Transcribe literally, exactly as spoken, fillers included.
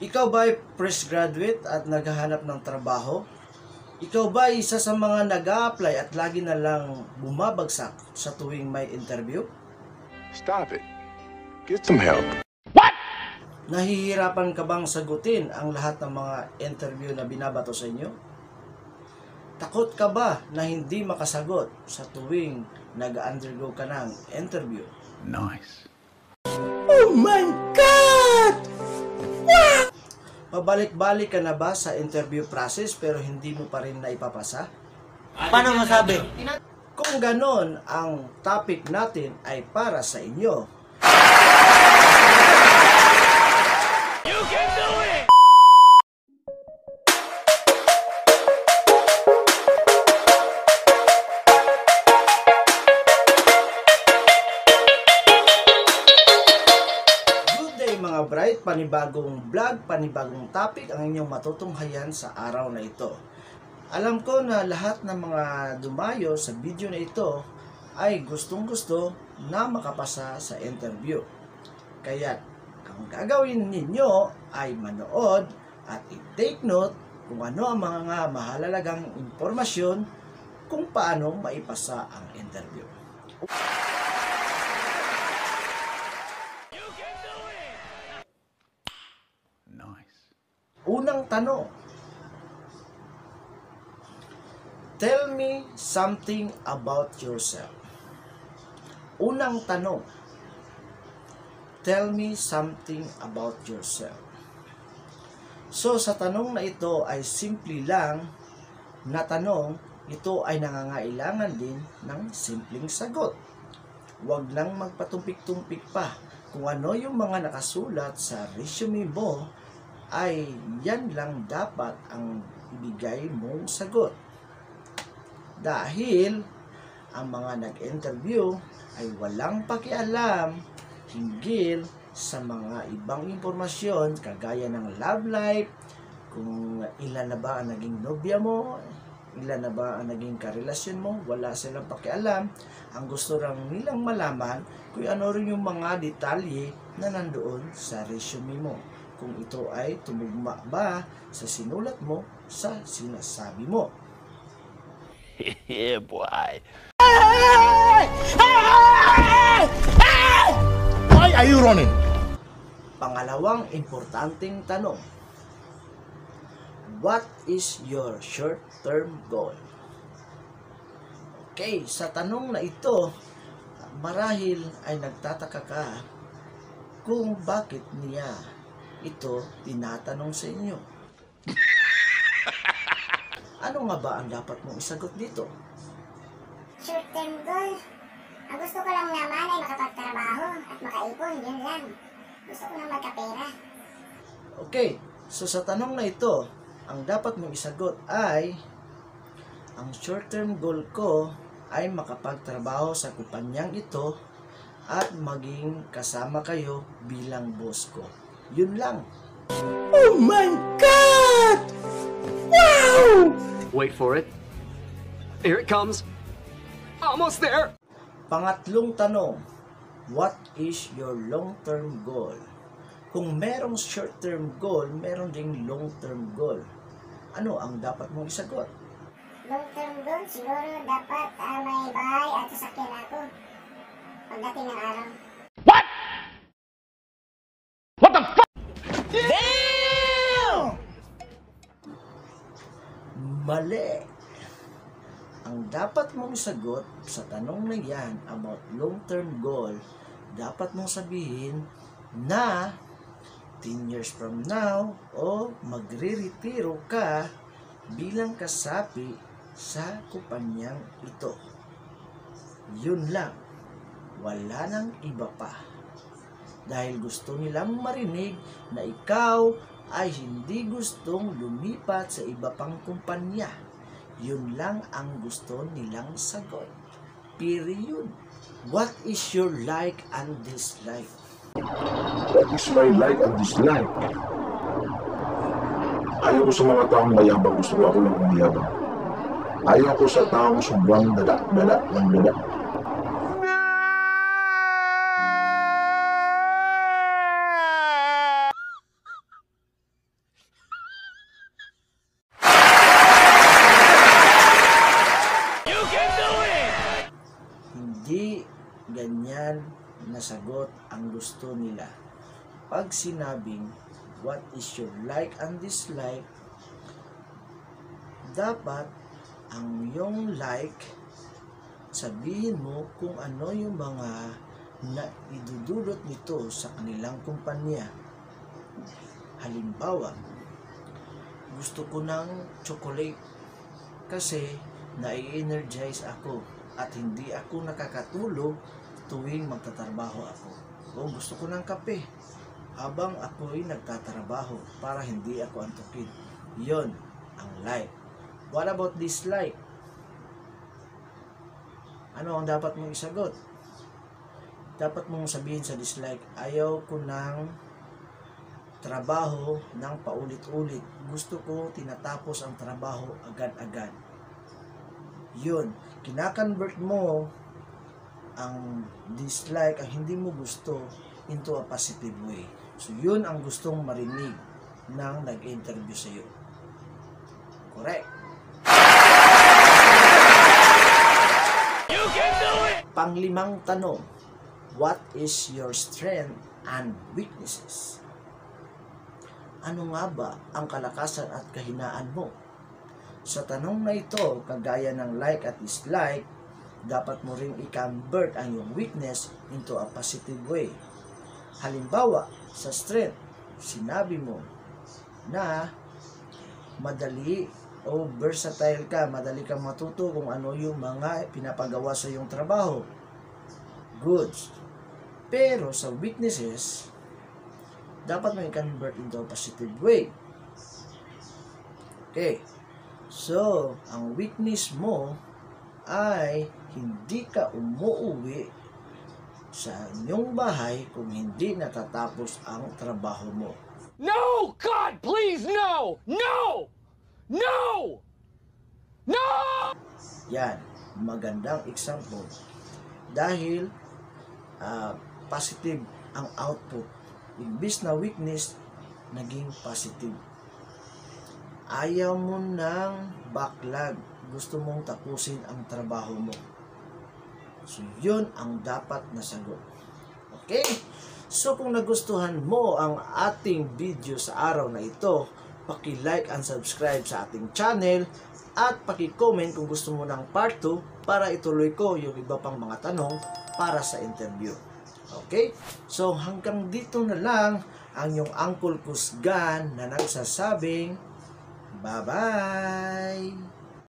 Ikaw ba ay fresh graduate at naghahanap ng trabaho? Ikaw ba ay isa sa mga nag-a-apply at lagi na lang bumabagsak sa tuwing may interview? Stop it. Get some help. Nahihirapan ka bang sagutin ang lahat ng mga interview na binabato sa inyo? Takot ka ba na hindi makasagot sa tuwing nag-undergo ka ng interview? Nice. Oh my God! Wow! Pabalik-balik ka na ba sa interview process pero hindi mo pa rin naipapasa? Paano masabi? Kung ganon, ang topic natin ay para sa inyo. You can do it! Good day mga bright, panibagong vlog, panibagong topic ang inyong matutunghayan sa araw na ito. Alam ko na lahat ng mga dumayo sa video na ito ay gustong-gusto na makapasa sa interview. Kaya ang gagawin ninyo ay manood at i-take note kung ano ang mga mahalagang impormasyon kung paano maipasa ang interview. You can do it! Nice. Unang tanong. Tell me something about yourself. Unang tanong. Tell me something about yourself. So, sa tanong na ito ay simple lang na tanong, ito ay nangangailangan din ng simpleng sagot. Huwag lang magpatumpik-tumpik pa. Kung ano yung mga nakasulat sa resume mo, ay yan lang dapat ang ibigay mong sagot. Dahil ang mga nag-interview ay walang pakialam hinggil sa mga ibang impormasyon kagaya ng love life, kung ilan na ba ang naging nobya mo, ilan na ba ang naging karelasyon mo, wala silang pakialam. Ang gusto lang nilang malaman kung ano rin yung mga detalye na nandoon sa resume mo. Kung ito ay tumugma ba sa sinulat mo sa sinasabi mo. Yeah, boy. Why are you running? Pangalawang importanteng tanong. What is your short-term goal? Okay, sa tanong na ito, marahil ay nagtataka ka kung bakit niya ito tinatanong sa inyo. Ano nga ba ang dapat mong isagot dito? Short-term goal. Ang gusto ko lang naman ay makapagtrabaho at makaipon, yun lang. Gusto ko lang magkapera. Okay, so sa tanong na ito, ang dapat mong isagot ay, ang short-term goal ko ay makapagtrabaho sa kumpanyang ito at maging kasama kayo bilang boss ko. Yun lang. Oh my God! Wow! Wait for it. Here it comes. Almost there. Pangatlong tanong, what is your long-term goal? Kung merong short-term goal, meron ding long-term goal. Ano ang dapat mong isagot? Long-term goal, siguro dapat uh, may bahay at sasakyan ako pagdating ng araw. Damn! Mali. Ang dapat mong sagot sa tanong na yan about long-term goal, dapat mong sabihin na ten years from now o magre-retiro ka bilang kasapi sa kumpanyang ito. Yun lang. Wala nang iba pa. Dahil gusto nilang marinig na ikaw ay hindi gustong lumipat sa iba pang kumpanya. Yun lang ang gusto nilang sagot. Period. What is your like and dislike? What is my like and dislike? Ayaw ko sa mga taong mayabang, gusto ko ako lang umayabang. Ayaw ko sa taong sobrang dada-dada ng dada. sagot ang gusto nila. Pag sinabing, what is your like and dislike, dapat ang yung like, sabihin mo kung ano yung mga na idudulot nito sa kanilang kumpanya. Halimbawa, gusto ko ng chocolate kasi nai-energize ako at hindi ako nakakatulog tuwing magtatrabaho ako. O gusto ko ng kape habang ako'y nagtatrabaho para hindi ako antukin. Yon ang like. What about dislike? Ano ang dapat mong isagot? Dapat mong sabihin sa dislike, ayaw ko ng trabaho ng paulit-ulit. Gusto ko tinatapos ang trabaho agad-agad. Yun, kinakonvert mo ang dislike, ang hindi mo gusto, into a positive way. So, yun ang gustong marinig ng nag-interview sa iyo. Correct. You can do it! Panglimang tanong, what is your strength and weaknesses? Ano nga ba ang kalakasan at kahinaan mo? Sa tanong na ito, kagaya ng like at dislike, dapat mo ring i-convert ang iyong weakness into a positive way. Halimbawa, sa strength, sinabi mo na madali o versatile ka, madali kang matuto kung ano yung mga pinapagawa sa iyong trabaho. Goods. Pero sa weaknesses, dapat mo i-convert into a positive way. Okay. So, ang weakness mo ay hindi ka umuuwi sa inyong bahay kung hindi natatapos ang trabaho mo. No! God, please, no! No! No! No! Yan, magandang example. Dahil uh, positive ang output. Imbis na weakness, naging positive. Ayaw mo ng backlog. Gusto mong tapusin ang trabaho mo. So, yun ang dapat na sagot. Okay? So, kung nagustuhan mo ang ating video sa araw na ito, paki-like and subscribe sa ating channel at paki-comment kung gusto mo ng part two para ituloy ko yung iba pang mga tanong para sa interview. Okay? So, hanggang dito na lang ang yung Uncle Kusgan na nagsasabing bye-bye!